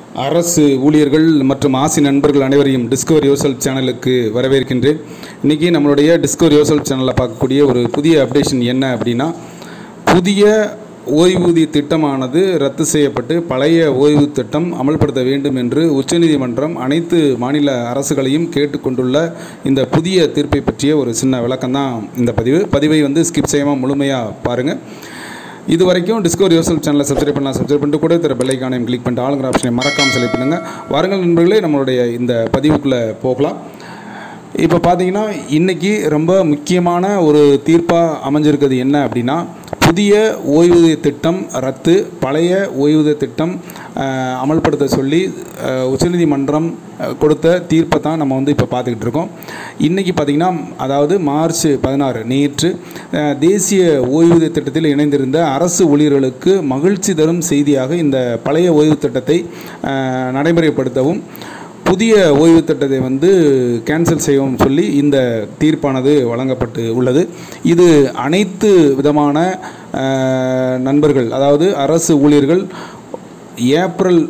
அரசு ஊழியர்கள் மற்றும் ஆசி நண்பர்கள் அனைவரையும் டிஸ்கவர் யோர்செல்ஃப் சேனலுக்கு வரவேற்கின்றேன். இன்றைக்கி நம்மளுடைய டிஸ்கவர் யோர்செல்ஃப் சேனலில் பார்க்கக்கூடிய ஒரு புதிய அப்டேஷன் என்ன அப்படின்னா, புதிய ஓய்வூதிய திட்டமானது ரத்து செய்யப்பட்டு பழைய ஓய்வு திட்டம் அமல்படுத்த வேண்டும் என்று உச்சநீதிமன்றம் அனைத்து மாநில அரசுகளையும் கேட்டுக்கொண்டுள்ள இந்த புதிய தீர்ப்பை பற்றிய ஒரு சின்ன விளக்கம்தான் இந்த பதிவை ஸ்கிப் செய்யாமல் முழுமையாக பாருங்கள். இது வரைக்கும் டிஸ்கவர் யோர்செல்ஃப் சேனலை சப்ஸ்கிரைப் பண்ணிட்டு கூட பெல் ஐகானையும் கிளிக் பண்ணிட்டு ஆளுங்கிற ஆப்ஷனை மறக்காமல் செலக்ட் பண்ணுங்கள். வாருங்கள் நண்பர்களே, நம்மளுடைய இந்த பதிவுக்குள்ளே போகலாம். இப்போ பார்த்தீங்கன்னா இன்றைக்கி ரொம்ப முக்கியமான ஒரு தீர்ப்பாக அமைஞ்சிருக்கிறது என்ன அப்படின்னா, புதிய ஓய்வூதிய திட்டம் ரத்து, பழைய ஓய்வூதிய திட்டம் அமல்படுத்த சொல்லி உச்சநீதிமன்றம் கொடுத்த தீர்ப்பை தான் நம்ம இப்போ பார்த்துக்கிட்டு இருக்கோம். இன்றைக்கி பார்த்திங்கன்னா, அதாவது மார்ச் 16 நேற்று தேசிய ஓய்வூதிய திட்டத்தில் இணைந்திருந்த அரசு ஊழியர்களுக்கு மகிழ்ச்சி தரும் செய்தியாக இந்த பழைய ஓய்வு திட்டத்தை நடைமுறைப்படுத்தவும் புதிய ஓய்வு திட்டத்தை கேன்சல் செய்யவும் சொல்லி இந்த தீர்ப்பானது வழங்கப்பட்டு உள்ளது. இது அனைத்து விதமான நண்பர்கள், அதாவது அரசு ஊழியர்கள் ஏப்ரல்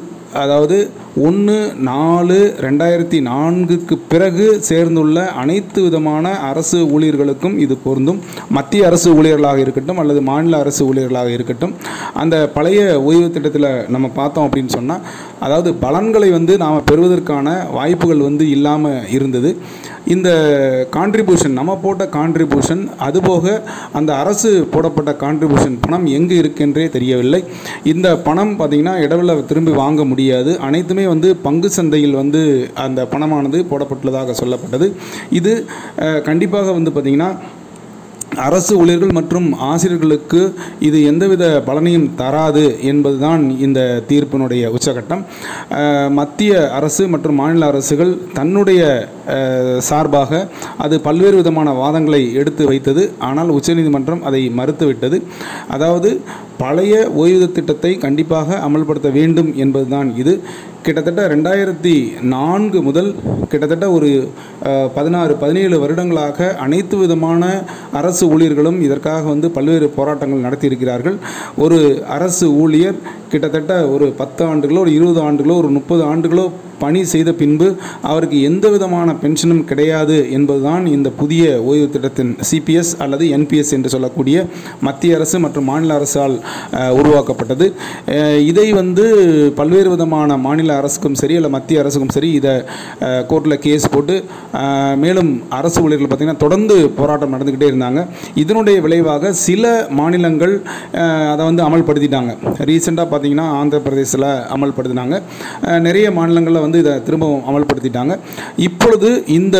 1/4/2004 பிறகு சேர்ந்துள்ள அனைத்து விதமான அரசு ஊழியர்களுக்கும் இது பொருந்தும். மத்திய அரசு ஊழியர்களாக இருக்கட்டும் அல்லது மாநில அரசு ஊழியர்களாக இருக்கட்டும், அந்த பழைய ஓய்வு திட்டத்தில் நம்ம பார்த்தோம் அப்படின்னு சொன்னால், அதாவது பலன்களை நாம் பெறுவதற்கான வாய்ப்புகள் இல்லாமல் இருந்தது. இந்த கான்ட்ரிபியூஷன், நம்ம போட்ட கான்ட்ரிபியூஷன், அதுபோக அந்த அரசு போடப்பட்ட கான்ட்ரிபியூஷன் பணம் எங்கே இருக்குன்றே தெரியவில்லை. இந்த பணம் பார்த்திங்கன்னா இடவில் திரும்பி வாங்க முடியாது. அனைத்துமே பங்கு சந்தையில் அந்த பணமானது போடப்பட்டுள்ளதாக சொல்லப்பட்டது. இது கண்டிப்பாக பார்த்திங்கன்னா அரசு ஊழியர்கள் மற்றும் ஆசிரியர்களுக்கு இது எந்தவித பலனையும் தராது என்பதுதான் இந்த தீர்ப்பினுடைய உச்சகட்டம். மத்திய அரசு மற்றும் மாநில அரசுகள் தன்னுடைய சார்பாக அது பல்வேறு விதமான வாதங்களை எடுத்து வைத்தது. ஆனால் உச்சநீதிமன்றம் அதை மறுத்துவிட்டது. அதாவது பழைய ஓய்வூதிய திட்டத்தை கண்டிப்பாக அமல்படுத்த வேண்டும் என்பதுதான் இது. கிட்டத்தட்ட 2004 முதல் கிட்டத்தட்ட ஒரு 16-17 வருடங்களாக அனைத்து விதமான அரசு ஊழியர்களும் இதற்காக பல்வேறு போராட்டங்கள் நடத்தியிருக்கிறார்கள். ஒரு அரசு ஊழியர் கிட்டத்தட்ட ஒரு 10 ஆண்டுகளோ, ஒரு 20 ஆண்டுகளோ, ஒரு 30 ஆண்டுகளோ பணி செய்த பின்பு அவருக்கு எந்த விதமான பென்ஷனும் கிடையாது என்பதுதான் இந்த புதிய ஓய்வு திட்டத்தின் சிபிஎஸ் அல்லது என்பிஎஸ் என்று சொல்லக்கூடிய மத்திய அரசு மற்றும் மாநில அரசால் உருவாக்கப்பட்டது. இதை பல்வேறு விதமான மாநில அரசுக்கும் சரி அல்ல மத்திய அரசுக்கும் சரி இதை கோர்ட்டில் கேஸ் போட்டு மேலும் அரசு ஊழியர்கள் பார்த்திங்கன்னா தொடர்ந்து போராட்டம் நடந்துக்கிட்டே இருந்தாங்க. இதனுடைய விளைவாக சில மாநிலங்கள் அதை அமல்படுத்திட்டாங்க. ரீசெண்டாக பார்த்திங்கன்னா ஆந்திர பிரதேசத்தில் அமல்படுத்தினாங்க. நிறைய மாநிலங்களில் இதை திரும்பவும் அமல்படுத்திட்டாங்க. இப்பொழுது இந்த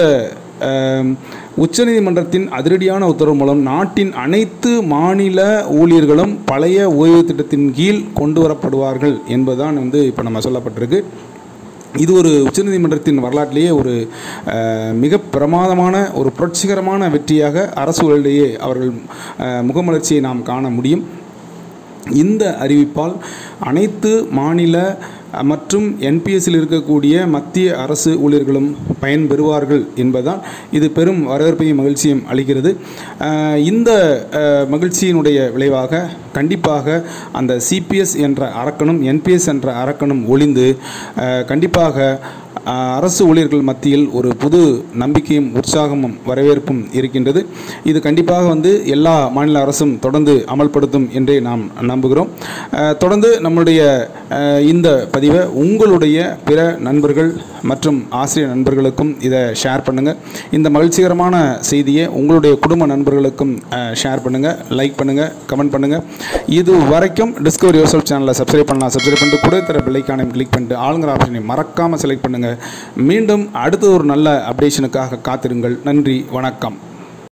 உச்சநீதிமன்றத்தின் அதிரடியான உத்தரவு மூலம் நாட்டின் அனைத்து மாநில ஊழியர்களும் பழைய ஓய்வு திட்டத்தின் கீழ் கொண்டு வரப்படுவார்கள் என்பதுதான் இப்போ நம்ம சொல்லப்பட்டிருக்கு. இது ஒரு உச்சநீதிமன்றத்தின் வரலாற்றிலேயே ஒரு மிக பிரமாதமான ஒரு புரட்சிகரமான வெற்றியாக அரசு ஊழியர்களிடையே அவர்கள் முகமலர்ச்சியை நாம் காண முடியும். இந்த அறிவிப்பால் அனைத்து மாநில மற்றும் என்பிஎஸ்ஸில் இருக்கக்கூடிய மத்திய அரசு ஊழியர்களும் பயன்பெறுவார்கள் என்பதுதான் இது பெரும் வரவேற்பையும் மகிழ்ச்சியும் அளிக்கிறது. இந்த மகிழ்ச்சியினுடைய விளைவாக கண்டிப்பாக அந்த சிபிஎஸ் என்ற அரக்கனும் என்பிஎஸ் என்ற அரக்கனும் ஒழிந்து கண்டிப்பாக அரசு ஊழியர்கள் மத்தியில் ஒரு புது நம்பிக்கையும் உற்சாகமும் வரவேற்பும் இருக்கின்றது. இது கண்டிப்பாக எல்லா மாநில அரசும் தொடர்ந்து அமல்படுத்தும் என்றே நாம் நம்புகிறோம். தொடர்ந்து நம்முடைய இந்த பதிவை உங்களுடைய பிற நண்பர்கள் மற்றும் ஆசிரியர் நண்பர்களுக்கும் இதை ஷேர் பண்ணுங்கள். இந்த மகிழ்ச்சிகரமான செய்தியை உங்களுடைய குடும்ப நண்பர்களுக்கும் ஷேர் பண்ணுங்கள், லைக் பண்ணுங்கள், கமெண்ட் பண்ணுங்கள். இது வரைக்கும் டிஸ்கவர் யோர்செல்ஃப் சேனலை சப்ஸ்கிரைப் பண்ணிட்டு கூட பெல் ஐகானையும் கிளிக் பண்ணிட்டு ஆளுங்கிற ஆப்ஷனை மறக்காமல் செலக்ட் பண்ணுங்கள். மீண்டும் அடுத்த ஒரு நல்ல அப்டேஷனுக்காக காத்திருங்கள். நன்றி, வணக்கம்.